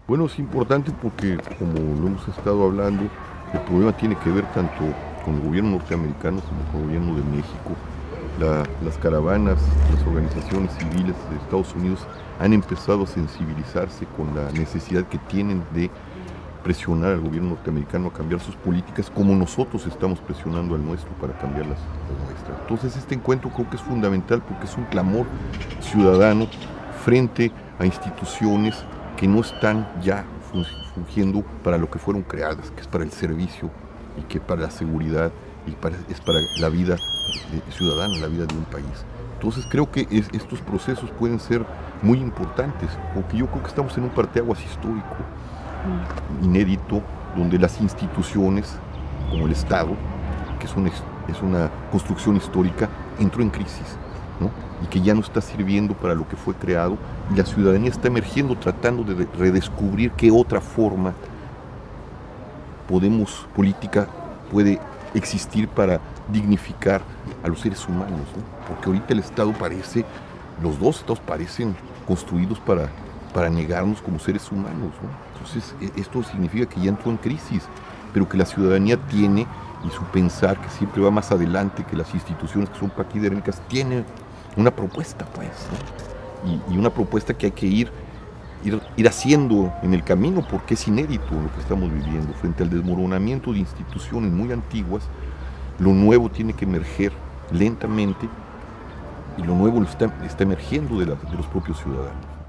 Bueno, es importante porque, como lo hemos estado hablando, el problema tiene que ver tanto con el gobierno norteamericano como con el gobierno de México. Las caravanas, las organizaciones civiles de Estados Unidos han empezado a sensibilizarse con la necesidad que tienen de presionar al gobierno norteamericano a cambiar sus políticas, como nosotros estamos presionando al nuestro para cambiar las nuestras. Entonces este encuentro creo que es fundamental porque es un clamor ciudadano frente a instituciones que no están ya fungiendo para lo que fueron creadas, que es para el servicio y que para la seguridad y es para la vida ciudadana, la vida de un país. Entonces creo que estos procesos pueden ser muy importantes, porque yo creo que estamos en un parteaguas histórico, inédito, donde las instituciones, como el Estado, que es una construcción histórica, entró en crisis, ¿no? Y que ya no está sirviendo para lo que fue creado, y la ciudadanía está emergiendo tratando de redescubrir qué otra forma política puede existir para dignificar a los seres humanos, ¿no? Porque ahorita el Estado los dos estados parecen construidos para negarnos como seres humanos, ¿no? Entonces esto significa que ya entró en crisis, pero que la ciudadanía tiene, y su pensar que siempre va más adelante que las instituciones que son paquidérmicas, tiene una propuesta, pues, ¿no? Y una propuesta que hay que ir haciendo en el camino, porque es inédito lo que estamos viviendo. Frente al desmoronamiento de instituciones muy antiguas, lo nuevo tiene que emerger lentamente, y lo nuevo está emergiendo de los propios ciudadanos.